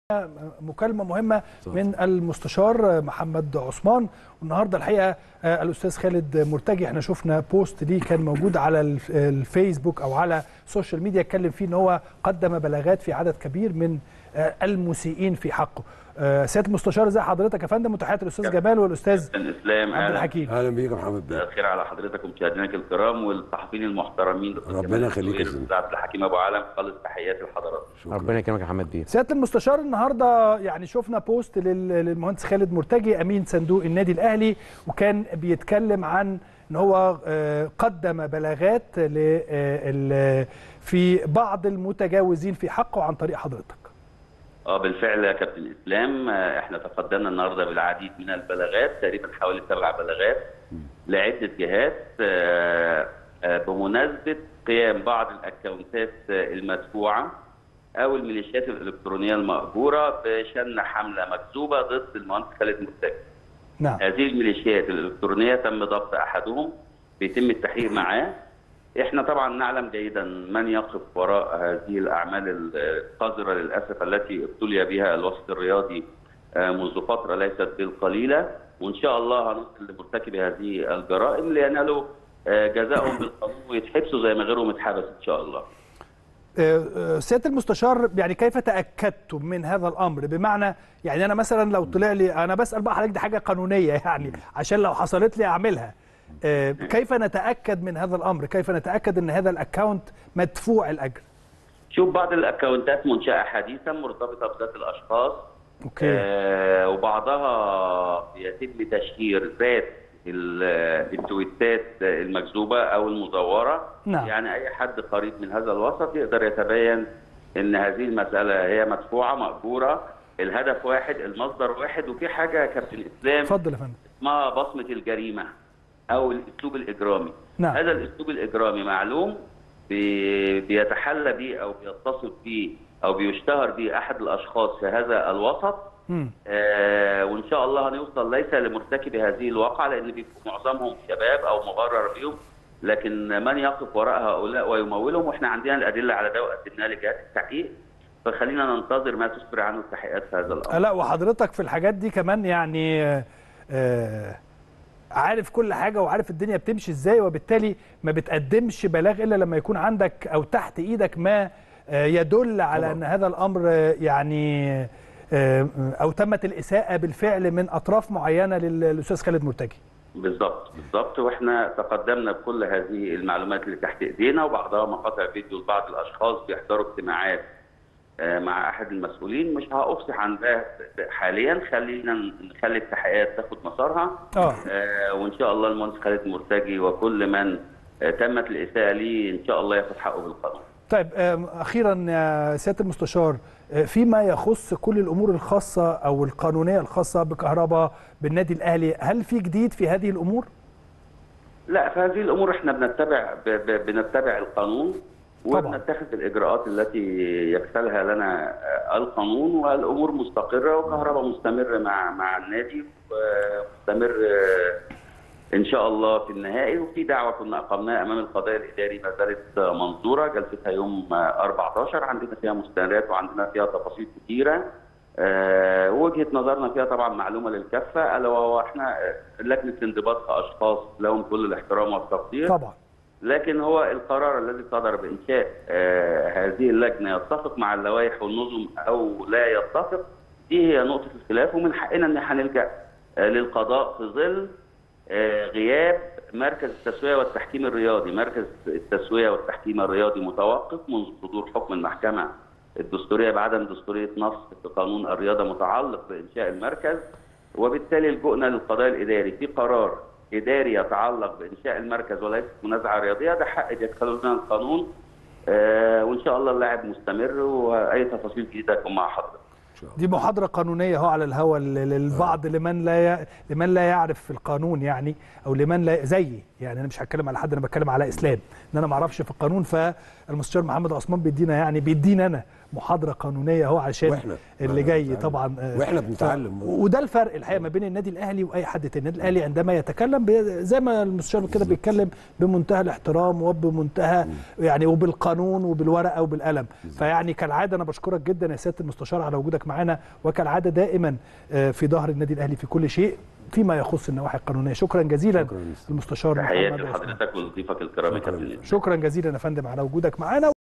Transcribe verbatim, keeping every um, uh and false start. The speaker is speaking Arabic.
مكالمة مهمة من المستشار محمد عثمان. والنهارده الحقيقة الأستاذ خالد مرتجي احنا شفنا بوست ليه كان موجود على الفيسبوك أو على السوشيال ميديا اتكلم فيه إن هو قدم بلاغات في عدد كبير من المسيئين في حقه. سيادة المستشار ازي حضرتك يا فندم؟ وتحياتي الأستاذ جمال والأستاذ الإسلام عبد الحكيم. أهلا بيك يا محمد بيه. خير على حضرتك ومشاهدينك الكرام والصحفيين المحترمين. ربنا يخليك يا استاذ عبد الحكيم ابو علم، خالص تحياتي لحضرتك. ربنا يكرمك يا محمد بيه. سياده المستشار النهارده يعني شفنا بوست للمهندس خالد مرتجي امين صندوق النادي الاهلي، وكان بيتكلم عن ان هو قدم بلاغات في بعض المتجاوزين في حقه عن طريق حضرتك. اه بالفعل يا كابتن اسلام، احنا تقدمنا النهارده بالعديد من البلاغات، تقريبا حوالي سبع بلاغات لعده جهات بمناسبه قيام بعض الاكونتات المدفوعه او الميليشيات الالكترونيه المأجوره بشن حمله مكذوبه ضد المهندس خالد مرتجي. نعم. هذه الميليشيات الالكترونيه تم ضبط احدهم، بيتم التحقيق معاه. احنا طبعا نعلم جيدا من يقف وراء هذه الاعمال القذره للاسف التي ابتلي بها الوسط الرياضي منذ فتره ليست بالقليله، وان شاء الله هنوصل لمرتكبي هذه الجرائم لينالوا جزاءهم بالقانون ويتحبسوا زي ما غيرهم اتحبس ان شاء الله. سياده المستشار، يعني كيف تاكدتم من هذا الامر؟ بمعنى يعني انا مثلا لو طلع لي، انا بسال بقى حضرتك، دي حاجه قانونيه يعني عشان لو حصلت لي اعملها، كيف نتأكد من هذا الأمر؟ كيف نتأكد أن هذا الأكاونت مدفوع الأجر؟ شوف، بعض الأكاونتات منشأة حديثا مرتبطة بذات الأشخاص. أوكي. آه وبعضها يتم تشهير ذات التويتات المكذوبة أو المزورة. نعم. يعني أي حد قريب من هذا الوسط يقدر يتبين أن هذه المسألة هي مدفوعة مأجورة، الهدف واحد، المصدر واحد. وفي حاجة يا كابتن إسلام اتفضل يا فندم، اسمها بصمة الجريمة أو الأسلوب الإجرامي. نعم. هذا الأسلوب الإجرامي معلوم بي بيتحلى به أو بيتصف به أو بيشتهر به أحد الأشخاص في هذا الوسط. آه وإن شاء الله هنوصل ليس لمرتكب هذه الواقعة، لأن بيكون معظمهم شباب أو مغرر بهم، لكن من يقف وراء هؤلاء ويمولهم، وإحنا عندنا الأدلة على ده وقدمناها لجهات التحقيق، فخلينا ننتظر ما تسفر عنه التحقيقات في هذا الأمر. لا، وحضرتك في الحاجات دي كمان يعني آه عارف كل حاجة وعارف الدنيا بتمشي ازاي، وبالتالي ما بتقدمش بلاغ إلا لما يكون عندك أو تحت إيدك ما يدل على طبعا. أن هذا الأمر يعني أو تمت الإساءة بالفعل من أطراف معينة للأستاذ خالد مرتجي. بالضبط بالضبط، واحنا تقدمنا بكل هذه المعلومات اللي تحت ايدينا، وبعضها مقاطع فيديو لبعض الاشخاص بيحضروا اجتماعات مع احد المسؤولين. مش هافصح عن ده حاليا، خلينا نخلي التحقيقات تاخد مسارها. اه, آه وان شاء الله المهندس خالد مرتجي وكل من آه تمت الاساءه ليه ان شاء الله ياخد حقه بالقانون. طيب اخيرا يا سياده المستشار، فيما يخص كل الامور الخاصه او القانونيه الخاصه بكهرباء بالنادي الاهلي، هل في جديد في هذه الامور؟ لا، في هذه الامور احنا بنتبع بنتبع القانون وبنتخذ الاجراءات التي يكفلها لنا القانون، والامور مستقره، وكهرباء مستمر مع مع النادي ومستمر ان شاء الله في النهائي. وفي دعوه كنا اقمناها امام القضاء الاداري ما زالت منظوره، جلستها يوم أربعتاشر، عندنا فيها مستندات وعندنا فيها تفاصيل كثيره. أه وجهه نظرنا فيها طبعا معلومه للكافه، الا وهو احنا لجنه انضباط اشخاص لهم كل الاحترام والتقدير طبعا، لكن هو القرار الذي صدر بانشاء آه هذه اللجنه يتفق مع اللوائح والنظم او لا يتفق، دي هي نقطه الخلاف، ومن حقنا ان احنا نلجا آه للقضاء في ظل آه غياب مركز التسويه والتحكيم الرياضي. مركز التسويه والتحكيم الرياضي متوقف منذ صدور حكم المحكمه الدستوريه بعدم دستوريه نص في قانون الرياضه متعلق بانشاء المركز، وبالتالي لجؤنا للقضاء الاداري في قرار اداري يتعلق بانشاء المركز وليس منازعه رياضيه. ده حق يدخله لنا القانون، آه وان شاء الله اللاعب مستمر، واي تفاصيل جديده تكون مع حضرتك. دي محاضره قانونيه اهو على الهواء للبعض، لمن لا ي... لمن لا يعرف في القانون يعني، او لمن لا زيي يعني. انا مش هتكلم على حد، انا بتكلم على اسلام، ان انا ما اعرفش في القانون، فالمستشار محمد عثمان بيدينا يعني بيدينا انا محاضره قانونيه اهو عشان اللي جاي طبعا. واحنا بنتعلم، وده الفرق الحقيقه ما بين النادي الاهلي واي حد تاني. النادي الاهلي عندما يتكلم زي ما المستشار كده بيتكلم بمنتهى الاحترام وبمنتهى يعني وبالقانون وبالورقه وبالقلم. فيعني كالعاده انا بشكرك جدا يا سياده المستشار على وجودك معانا، وكالعاده دائما في ظهر النادي الاهلي في كل شيء فيما يخص النواحي القانونيه. شكرا جزيلا المستشار محمد. تحياتي لحضرتك وضيوفك الكرام يا كابتن. شكرا جزيلا يا فندم على وجودك معانا.